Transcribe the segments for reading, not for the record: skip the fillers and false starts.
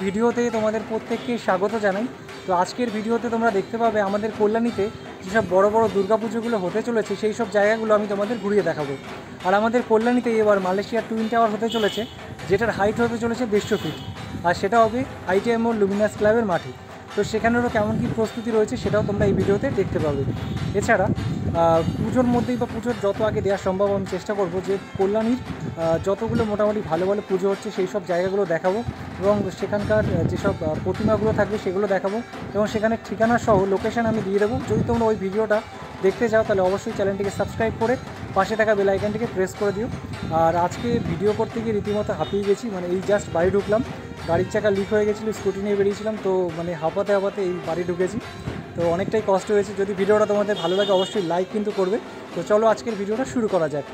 ভিডিওতে তোমাদের প্রত্যেককে স্বাগত জানাই। তো আজকের ভিডিওতে তোমরা দেখতে পাবে আমাদের কল্যাণীতে যেসব বড় বড় দুর্গাপুজোগুলো হতে চলেছে সেই সব জায়গাগুলো আমি তোমাদের ঘুরিয়ে দেখাবো। আর আমাদের কল্যাণীতে এবার মালয়েশিয়ার টুইন টাওয়ার হতে চলেছে, যেটার হাইট হতে চলেছে 150 ফিট, আর সেটা হবে ITI মোড় লুমিনাস ক্লাবের মাঠে। তো সেখানেরও কেমন কী প্রস্তুতি রয়েছে সেটাও তোমরা এই ভিডিওতে দেখতে পাবে। এছাড়া পুজোর মধ্যেই বা পুজোর যত আগে দেওয়া সম্ভব আমি চেষ্টা করব যে কল্যাণীর যতগুলো মোটামুটি ভালো ভালো পুজো হচ্ছে সেই সব জায়গাগুলো দেখাবো, এবং সেখানকার যেসব প্রতিমাগুলো থাকবে সেগুলো দেখাবো, এবং সেখানে ঠিকানা সহ লোকেশান আমি দিয়ে দেবো। যদি তোমরা ওই ভিডিওটা দেখতে চাও তাহলে অবশ্যই চ্যানেলটিকে সাবস্ক্রাইব করে পাশে থাকা বেল আইকনটিকে প্রেস করে দিও। আর আজকে ভিডিও করতে গিয়ে রীতিমতো হাঁপিয়ে গেছি, মানে এই জাস্ট বাড়ি ঢুকলাম, গাড়ির চাকা লিক হয়ে গেছিলো, স্কুটি নিয়ে বেরিয়েছিলাম, তো মানে হাঁপাতে হাঁপাতে এই বাড়ি ঢুকেছি, তো অনেকটাই কষ্ট হয়েছে। যদি ভিডিওটা তোমাদের ভালো লাগে অবশ্যই লাইক কিন্তু করবে। তো চলো আজকের ভিডিওটা শুরু করা যাক।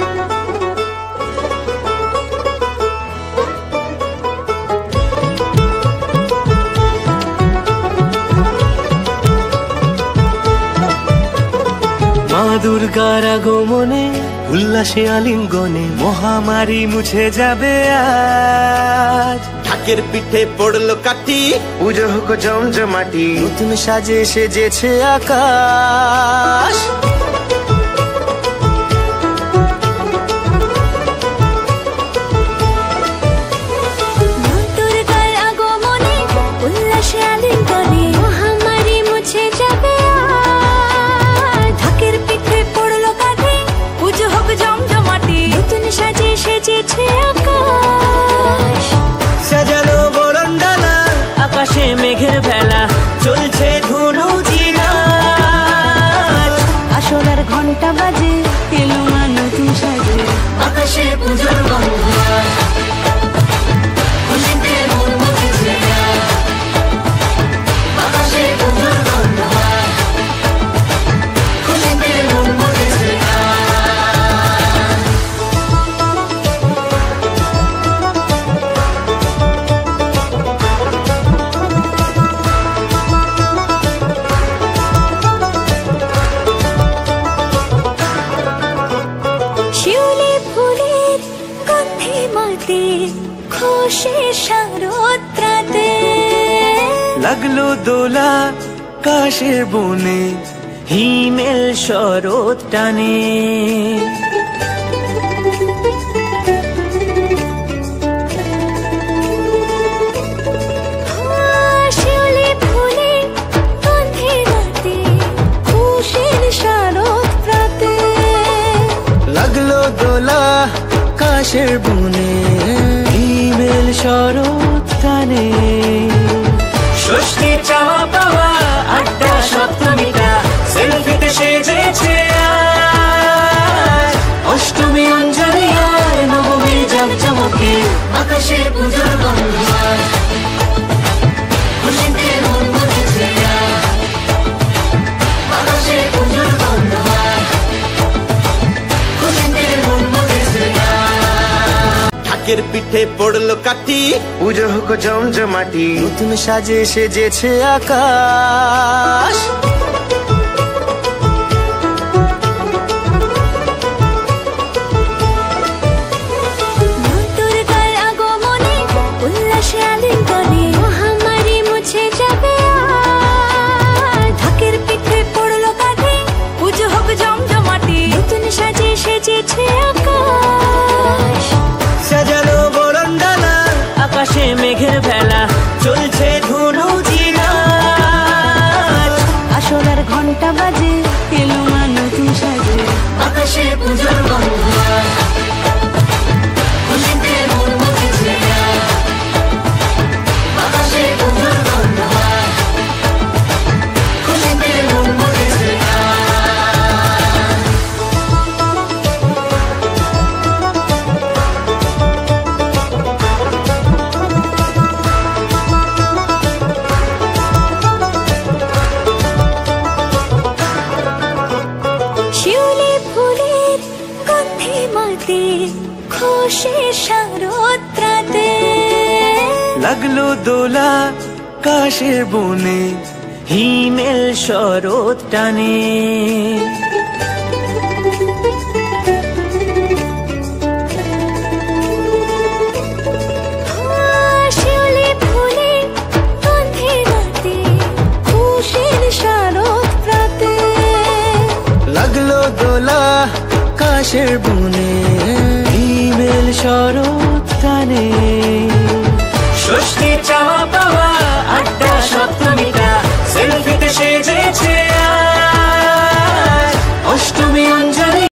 মা দুর্গার আগমনে উল্লাসে আলিঙ্গনে মহামারী মুছে যাবে আজ। ঢাকের পিঠে পড়লো কাঠি, পুজো হোক জমজমাটি, নতুন সাজে সেজেছে আকাশ। সাজানো বরণডালা, আকাশে মেঘের ভেলা, চলছে ধুনু জিনার। আসলার ঘন্টা বাজে, এলো মা নতুন সাজে, আকাশে পুজোর গন্ধ। লাগলো দোলা কাশের বনে, হিমেল শরৎ টানে। লাগলো দোলা কাশের বনে, হিমেল শরৎ টানে। ষষ্ঠী চাওয়া পাওয়া আড্ডা সপ্তমীটা সেলফিতে সেজেছে আজ। অষ্টমী অঞ্জলি আর নবমী জাঁকজমকে, আকাশে পুজোর গন্ধ। খুশিতে মন মজেছে আকাশে পুজোর গন্ধ। খুশিতে মন মজেছে। ঢাকের পিঠে পড়লো কাঠি, পুজো হোক জমজমাটি, নতুন সাজে সেজেছে আকাশ। ঢাকের পিঠে পড়লো কাঠি, পুজো হোক জমজমাটি, নতুন সাজে সেজেছে আকাশ। সাজানো বরণডালা, আকাশে মেঘের ভেলা, চলছে ধুনু জিনার। আসলার ঘন্টা বাজে, এলো মা নতুন সাজে, আকাশে পুজোর গন্ধ। খুশিতে মন মজেছে আকাশে পুজোর গন্ধ। খুশিতে মন মজেছে। লাগলো দোলা কাশের বনে, হিমেল শরৎ টানে। শিউলি ফুলে জাগলো দোলা কাশের বনে, হিমেল শরৎ কানে, ষষ্ঠী